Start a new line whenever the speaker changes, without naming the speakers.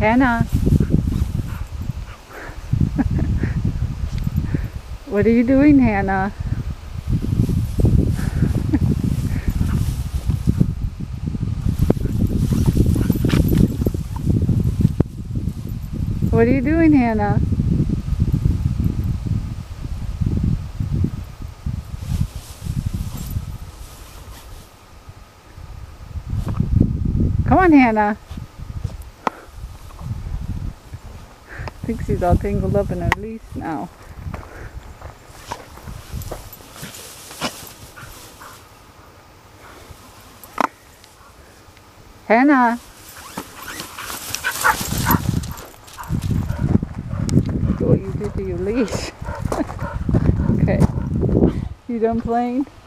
Hannah. What are you doing, Hannah? What are you doing, Hannah? Come on, Hannah. I think she's all tangled up in her leash now. Hannah. Look what you did to your leash. Okay. You done playing?